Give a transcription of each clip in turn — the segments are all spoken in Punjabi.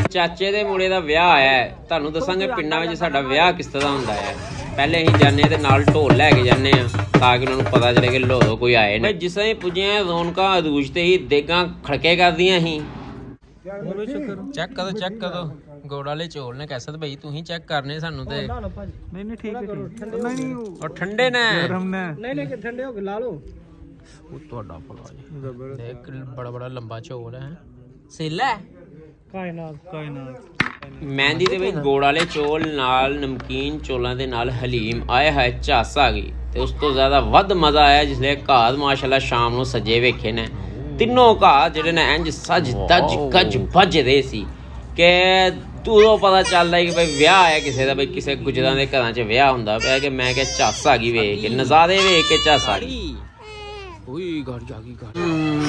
ਚਾਚੇ ਦੇ ਮੁੰਡੇ ਦਾ ਵਿਆਹ ਆਇਆ ਹੈ। ਤੁਹਾਨੂੰ ਦੱਸਾਂਗੇ ਪਿੰਡਾਂ ਵਿੱਚ ਸਾਡਾ ਵਿਆਹ ਕਿਸ ਤਰ੍ਹਾਂ ਹੁੰਦਾ ਹੈ। ਪਹਿਲੇ ਅਸੀਂ ਜਾਂਦੇ ਤੇ ਨਾਲ ਢੋਲ ਲੈ ਕੇ ਜਾਂਦੇ ਆ ਤਾਂ ਕਿ ਉਹਨਾਂ ਨੂੰ ਪਤਾ ਚੱਲੇ ਕਿ ਲੋੜੋਂ ਕੋਈ ਆਏ ਨੇ। ਜਿਸ ਤਰ੍ਹਾਂ ਹੀ ਪੁੱਜੇ ਰੌਣਕਾਂ ਅਦੂਜ ਤੇ ਹੀ ਦੇਗਾਂ ਖੜਕੇ ਕਰਦੀਆਂ ਸੀ। ਚੈੱਕ ਕਰੋ ਗੋੜ ਵਾਲੇ ਚੌਲ ਨੇ ਕੈਸਾ ਤੇ ਭਾਈ ਤੁਸੀਂ ਚੈੱਕ ਕਰਨੇ ਸਾਨੂੰ ਤੇ ਨਹੀਂ ਠੀਕ ਹੈ ਨਹੀਂ ਉਹ ਠੰਡੇ ਨੇ ਨਹੀਂ ਠੰਡੇ ਹੋ ਕੇ ਲਾ ਲਓ। ਉਹ ਤੁਹਾਡਾ ਭਲਾ ਜੀ ਦੇਖ ਬੜਾ ਲੰਬਾ ਚੌਲ ਹੈ ਸੇਲਾ ਕਾਇਨਾਤ ਮਹਿੰਦੀ ਦੇ ਵਿੱਚ ਗੋੜ ਵਾਲੇ ਚੌਲ ਨਾਲ ਨਮਕੀਨ ਚੌਲਾਂ ਦੇ ਨਾਲ ਹਲੀਮ ਆਏ ਹੈ ਝੱਸ ਆ ਗਈ। ਤੇ ਉਸ ਤੋਂ ਜ਼ਿਆਦਾ ਵੱਧ ਮਜ਼ਾ ਆਇਆ ਜਿਸਲੇ ਘਾਹ ਮਾਸ਼ਾਅੱਲਾ ਸ਼ਾਮ ਨੂੰ ਸਜੇ ਵੇਖੇ ਨੇ ਤਿੰਨੋਂ ਘਾਹ ਜਿਹੜੇ ਨੇ ਇੰਜ ਸਜ ਦਜ ਗੱਜ ਭੱਜਦੇ ਸੀ ਕਿ ਤੂੰ ਪਤਾ ਚੱਲਦਾ ਕਿ ਬਈ ਵਿਆਹ ਆਇਆ ਕਿਸੇ ਦਾ, ਬਈ ਕਿਸੇ ਗੁਜਰਾਂ ਦੇ ਘਰਾਂ 'ਚ ਵਿਆਹ ਹੁੰਦਾ ਪਿਆ ਕਿ ਮੈਂ ਕਿਹਾ ਝੱਸ ਆ ਗਈ ਵੇਖ ਕੇ ਨਜ਼ਾਰੇ ਵੇਖ ਕੇ ਝੱਸ ਆ ਗਈ। ਓਏ ਘਰ ਜਾ ਗਈ ਘਰ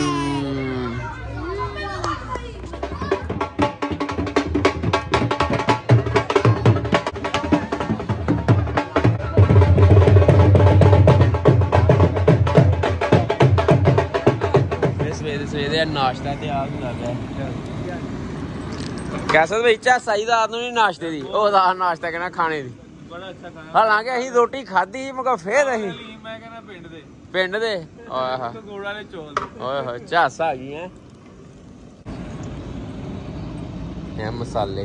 ਸਵੇਰੇ ਨਾਸ਼ਤਾ ਤਿਆਰ ਹੁੰਦਾ ਪਿਆ। ਕੈਸਾ ਬਈ ਝੱਸ ਆਈ ਰਾਤ ਨੂੰ ਨਹੀਂ ਨਾਸ਼ਤੇ ਦੀ ਉਹ ਰਾਤ ਨਾਸ਼ਤਾ ਕਹਿਣਾ ਖਾਣੇ ਦੀ ਬੜਾ ਅੱਛਾ ਖਾਣਾ। ਹਾਲਾਂਕਿ ਅਸੀਂ ਰੋਟੀ ਖਾਧੀ ਮਗਰ ਫੇਰ ਅਸੀਂ ਮੈਂ ਕਹਿੰਦਾ ਪਿੰਡ ਦੇ ਓਏ ਹੋਏ ਗੋੜ ਵਾਲੇ ਚੌਲ ਓਏ ਹੋਏ ਝੱਸ ਆ ਗਈ ਹੈ ਇਹ ਮਸਾਲੇ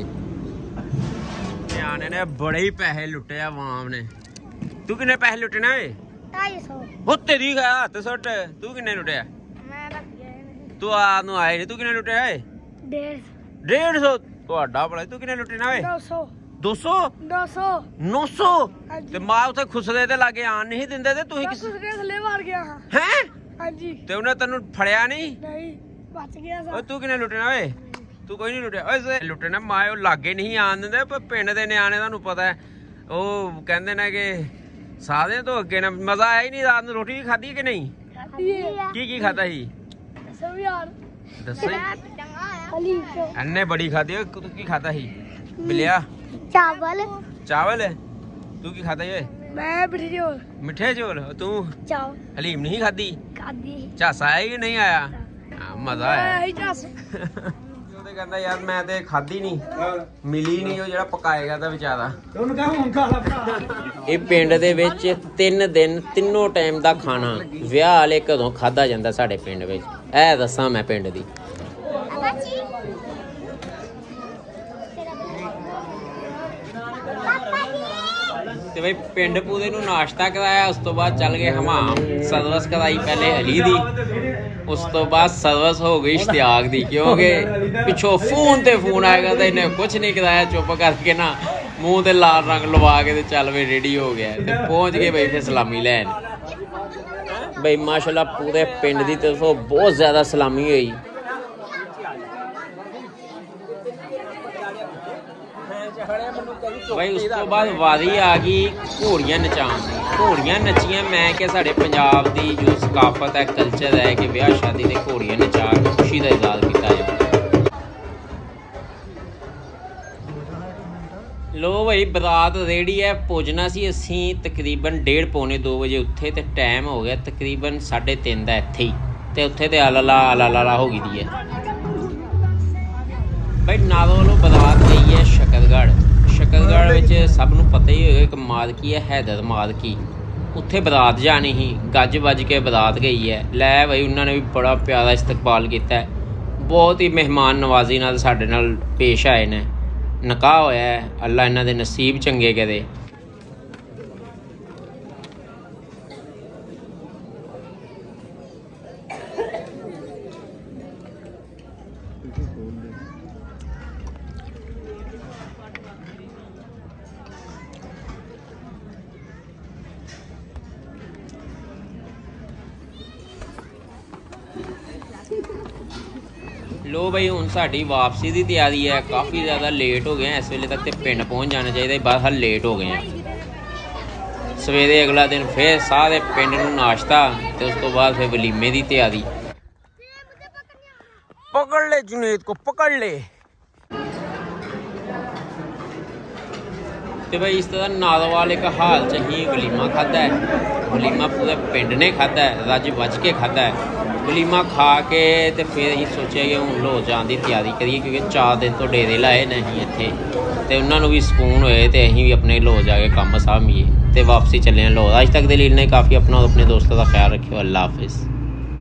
ਨਿਆਣੇ ਨੇ ਬੜੇ ਹੀ ਪੈਸੇ ਲੁੱਟੇ ਆ ਆਵਾਮ ਨੇ। ਤੂੰ ਕਿੰਨੇ ਪੈਸੇ ਲੁੱਟੇ ਨੇ ਓਏ 250 ਹੋ ਤੇਰੀ ਹੱਥ ਸੁੱਟ ਤੂੰ ਕਿੰਨੇ ਲੁੱਟਿਆ ਤੂੰ ਆ ਨੂੰ ਆਏ ਨੀ ਤੂੰ ਕਿੰਨੇ ਲੁੱਟਿਆ ਓਏ 150 ਤੁਹਾਡਾ ਭਲਾ ਤੂੰ ਕਿੰਨੇ ਲੁੱਟੇ ਨਾ ਓਏ 200 900 ਤੇ ਮਾਂ ਉੱਥੇ ਖੁਸਰੇ ਤੇ ਲਾਗੇ ਆਣ ਨਹੀਂ ਦਿੰਦੇ ਤੇ ਤੁਸੀਂ ਖੁਸਰੇ ਥੱਲੇ ਮਾਰ ਗਿਆ ਹਾਂ ਹੈ ਹਾਂਜੀ ਤੇ ਉਹਨੇ ਤੈਨੂੰ ਫੜਿਆ ਨਹੀਂ ਬਚ ਗਿਆ ਓਏ ਤੂੰ ਕਿੰਨੇ ਲੁੱਟਣਾ ਓਏ ਤੂੰ ਕੋਈ ਨਹੀਂ ਲੁੱਟਿਆ ਓਏ ਲੁੱਟਣਾ ਮਾਂ ਉਹ ਲਾਗੇ ਨਹੀਂ ਆਣ ਦਿੰਦੇ ਪਰ ਪਿੰਡ ਦੇ ਨਿਆਣੇ ਤੁਹਾਨੂੰ ਪਤਾ ਹੈ ਉਹ ਕਹਿੰਦੇ ਨੇ ਕਿ ਸਾਰਿਆਂ ਤੋਂ ਅੱਗੇ ਨਾ ਮਜ਼ਾ ਆਇਆ ਹੀ ਨਹੀਂ। ਰਾਤ ਨੂੰ ਰੋਟੀ ਖਾਧੀ ਕਿ ਨਹੀਂ ਕੀ ਖਾਧਾ ਸੀ ਦੱਸੋ ਐਨੇ ਬੜੀ ਖਾਧੀ ਤੂੰ ਕੀ ਖਾਧਾ ਸੀ ਬਿਲਿਆ ਚਾਵਲ ਤੂੰ ਕੀ ਖਾਧਾ ਓਏ ਮੈਂ ਮਿੱਠੇ ਚੌਲ ਤੂੰ ਹਲੀਮ ਨਹੀਂ ਖਾਧੀ ਝੱਸ ਆਇਆ ਕਿ ਨਹੀਂ ਆਇਆ ਮਜ਼ਾ ਆਇਆ ਉਹਦੇ ਕਹਿੰਦਾ ਯਾਰ ਮੈਂ ਤੇ ਖਾਧੀ ਨਹੀਂ ਮਿਲੀ ਨਹੀਂ ਉਹ ਜਿਹੜਾ ਪਕਾਏਗਾ ਤਾਂ ਵਿਚਾਰਾ ਇਹ ਪਿੰਡ ਦੇ ਵਿੱਚ 3 ਦਿਨ ਤਿੰਨੋਂ ਟਾਈਮ ਦਾ ਖਾਣਾ ਵਿਆਹ ਵਾਲੇ ਕਦੋਂ ਖਾਧਾ ਜਾਂਦਾ ਸਾਡੇ ਪਿੰਡ ਵਿੱਚ ਇਹ ਦੱਸਾਂ ਮੈਂ ਪਿੰਡ ਦੀ ਤੇ ਬਈ ਪਿੰਡ ਪੂਰੇ ਨੂੰ ਨਾਸ਼ਤਾ ਕਰਾਇਆ ਉਸ ਤੋਂ ਬਾਅਦ ਚੱਲ ਗਏ ਹਮਾਮ ਸਰਵਿਸ ਕਰਾਈ ਪਹਿਲੇ ਅਲੀ ਦੀ ਉਸ ਤੋਂ ਬਾਅਦ ਸਰਵਿਸ ਹੋ ਗਈ ਇਸ਼ਤਿਆਕ ਦੀ ਕਿਉਂਕਿ ਪਿੱਛੋਂ ਫੋਨ ਤੇ ਫੋਨ ਆਏਗਾ ਤਾਂ ਇਹਨੇ ਕੁਝ ਨਹੀਂ ਕਰਾਇਆ ਚੁੱਪ ਕਰਕੇ ਨਾ ਮੂੰਹ ਤੇ ਲਾਲ ਰੰਗ ਲਵਾ ਕੇ ਤੇ ਚੱਲ ਵੇ ਰੈਡੀ ਹੋ ਗਿਆ ਤੇ ਪਹੁੰਚ ਗਏ ਬਈ ਫਿਰ ਸਲਾਮੀ ਲੈਣ ਬਈ ਮਾਸ਼ਾਅੱਲਾ ਪੂਰੇ ਪਿੰਡ ਦੀ ਤਰਫੋਂ ਬਹੁਤ ਜ਼ਿਆਦਾ ਸਲਾਮੀ ਹੋਈ। भाई उस तो बाद वारी आ गई घोड़ियां नचाण दी। घोड़ियां नचियां मैं कि साढ़े पंजाब दी जो सकाफत है कल्चर है कि ब्याह शादी ते घोड़ियां नचा के खुशी का इजहार किया जाए। लो भाई बरात रेडी है पुजना सी असी तकरीबन 1:30 पौने 2 बजे उत्थे ते टाइम हो गया तकरीबन 3:30 का इत्थे ही ते उत्थे ते आला हो गई है। भाई नालों वालों बरात गई है शकरगढ़ विच सब नूं पता ही होगा एक मादकी है हैदर मादकी उत्थे बरात जानी ही गज बज के बरात गई है। लै भाई उन्होंने भी बड़ा प्यारा इस्तकबाल किया है बहुत ही मेहमान नवाजी नाल साडे नाल पेश आए ने। निकाह होया है अल्लाह इन्हां दे नसीब चंगे करे। लो भाई हुण साडी वापसी की तैयारी है काफ़ी ज़्यादा लेट हो गए हैं इस वेले तक तो पिंड पहुँच जाना चाहिए बस हल लेट हो गए हैं। सवेरे अगला दिन फिर सारे पिंड नूं नाश्ता तो उस तो बाद फिर वलीमे की तैयारी। पकड़ ले जुनेद को पकड़ ले। तो भाई इस तरह नादवाल एक हाल च ही वलीमा खादा है। वलीमा पूरे पिंड ने खादा है, रज बज के खादा है। वलीमा खा के तो फिर अं सोचा कि हूँ लो जाने की तैयारी करिए, क्योंकि 4 दिन तो डेरे लाए ने अं इत्थे, तो उन्होंने भी सुकून होए तो अं भी अपने लो जाके काम सामीए तो वापसी चले लो। अज तक दलील ने काफ़ी अपना और अपने दोस्तों का ख्याल रखियो। अल्लाह हाफिज़।